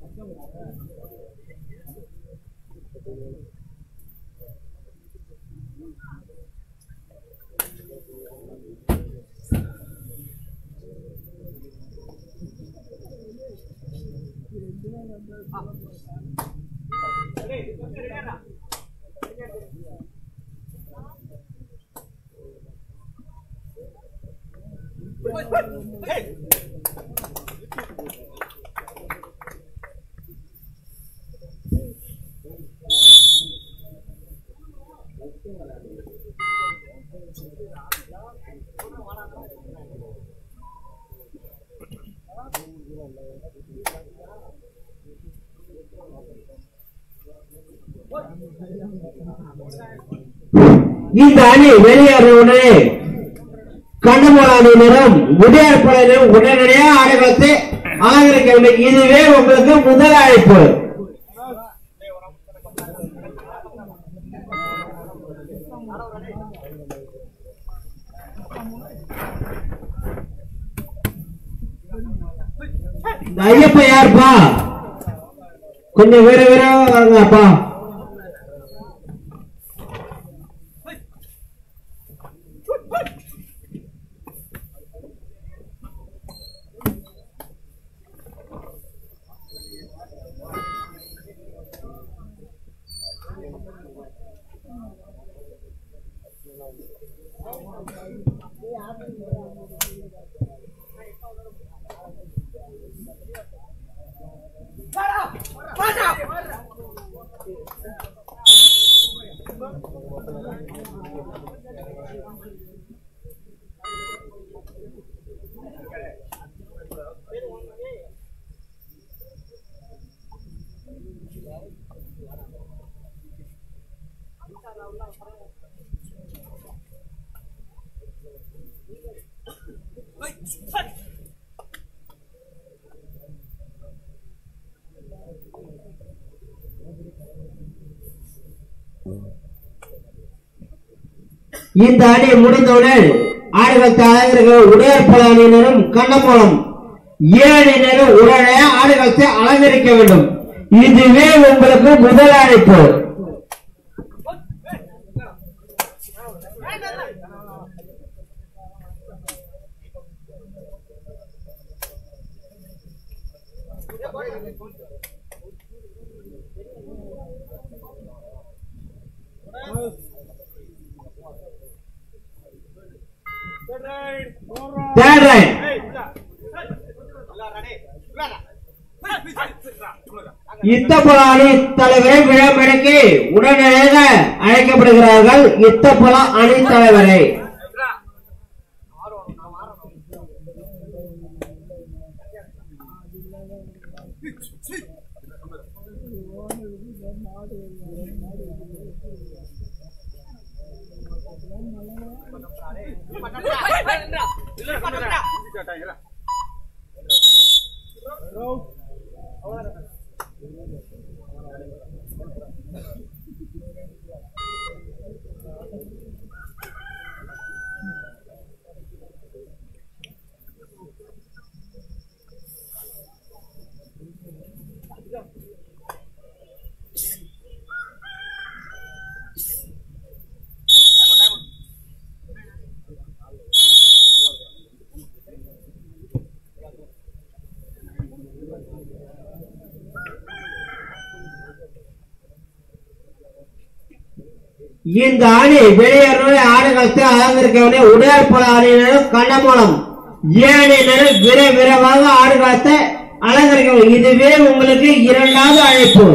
இந்த அணி வெளியேற உடனே கண்ணமோல அணியினரும் உடையார்பாளையினரும் உடனடியாக ஆடுகளத்தை அலங்கரிக்க வேண்டும். இதுவே உங்களுக்கு முதல் அழைப்பு. ஐயப்பா யாருப்பா? கொஞ்சம் வேற வேற வாங்கப்பா. இந்த அணி முடிந்தவுடன் ஆடுகளத்தை அலங்கரிக்க உடையார்பாளைய அணியினரும் கண்ணமோலம் அணியினரும் உடனடியாக ஆடுகளத்தை அலங்கரிக்க வேண்டும். இதுவே உங்களுக்கு முதல் அழைப்பு. இத்தப்பல அணி தலைவரை விழா மேடைக்கு உடனடியாக அழைக்கப்படுகிறார்கள். இத்தப்பல அணி தலைவரை இந்த அணி வெளியேற ஆடுகளத்தை அலங்கரிக்க உடையார்பாளைய அணியினரும் கண்ணமோலம் அணியினரும் விரைவாக ஆடுகளத்தை அலங்கரிக்க. இதுவே உங்களுக்கு இரண்டாவது அழைப்பு.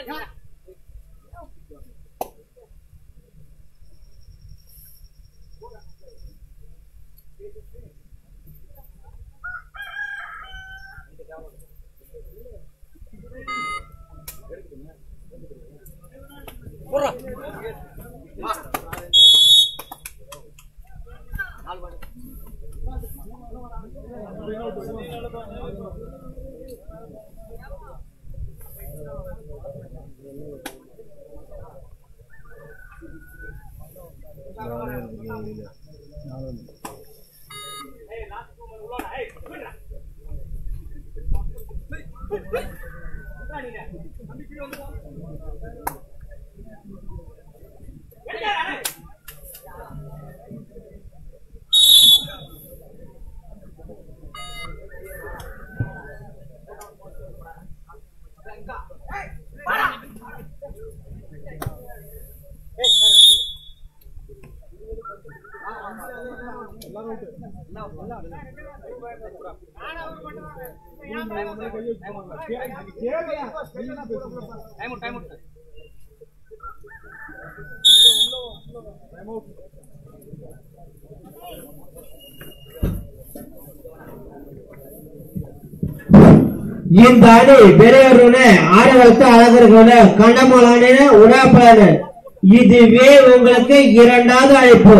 இந்த அணி பெரியவர்கள ஆடுகளத்து அழகர்கள கண்டமலான உடாப்பலான இதுவே உங்களுக்கு இரண்டாவது அழைப்பு.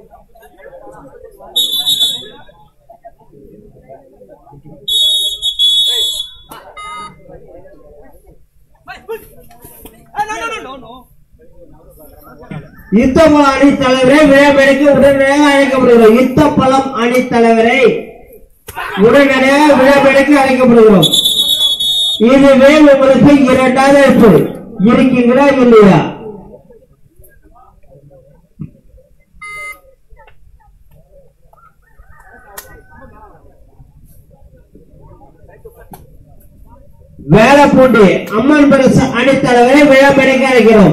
யுத்தப்பழம் அணி தலைவரை விழாமேடைக்கு உடனடியாக அழைக்கப்படுகிறோம். யுத்தப்பழம் அணி தலைவரை உடனடியாக விழாமேடைக்கு அழைக்கப்படுகிறோம். இதுவே உங்களுக்கு இரண்டாவது அழைப்பு. இருக்கீங்களா இல்லையா? வேலப்பூண்டி அம்மன் பரிசு அணி தலைவரை விழாமேடைக்கு அழைக்கிறோம்.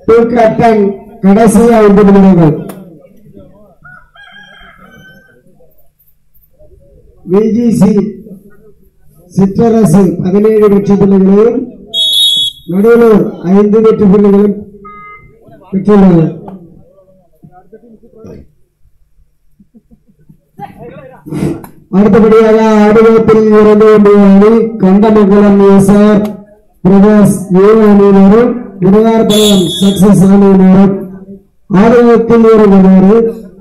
கேப்டன் கடைசி 50 நிமிடங்கள். விஜிசி சிற்றரசு 17 வெற்றி புள்ளிகளையும் நடுவலூர் 5 வெற்றி புள்ளிகளும் பெற்றுள்ளனர். அடுத்தபடியாக ஆடுகளத்தில் இருந்து அணி கண்டமங்கலம் எஸ்ஆர் பிரகாஷ் ஏ அணியினரும் விருதார்பலம் சக்சஸ் அணியினரும் ஆடுகளத்தில் இருந்து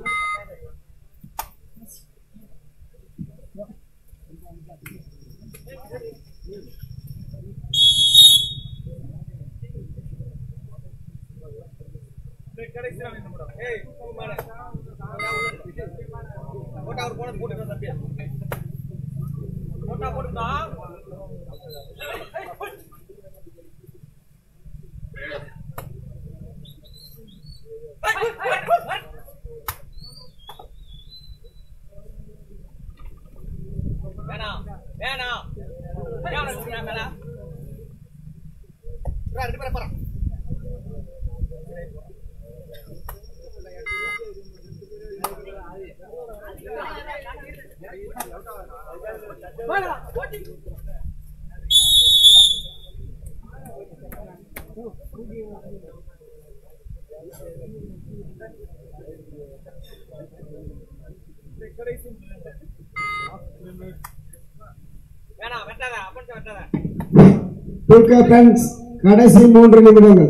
கடைசி 3 நிமிடங்கள்.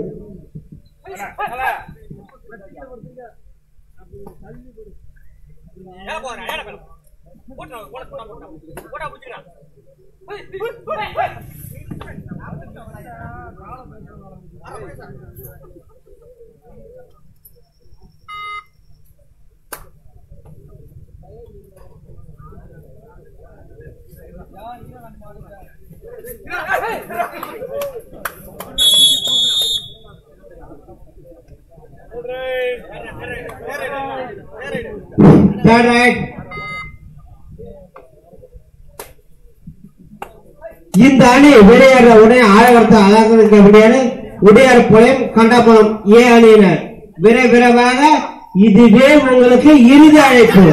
இந்த அணி வெளியேற உடனே ஆழவர்த்த அழகிருக்க முடியாது. உடையார்பாளையம் கண்டமங்கலம் ஏ அணியினர் விரைவாக இதுவே உங்களுக்கு இறுதி அழைப்பு.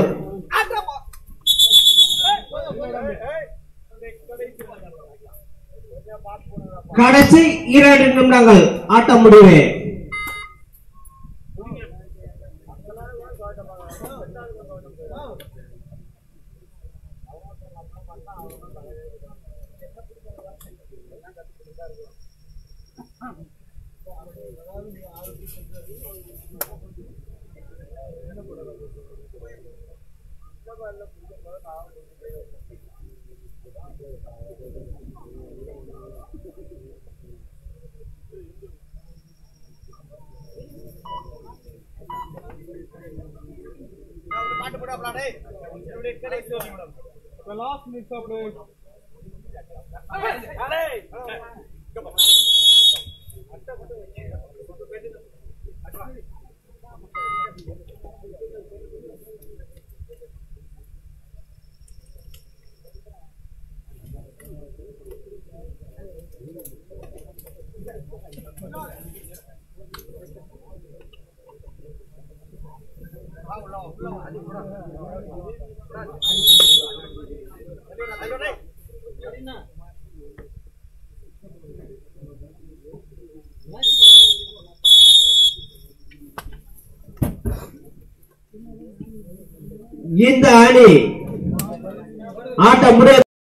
கடைசி 2 நிமிடங்கள் ஆட்டம் முடிவு. இந்த அணி ஆட்டம் முடிய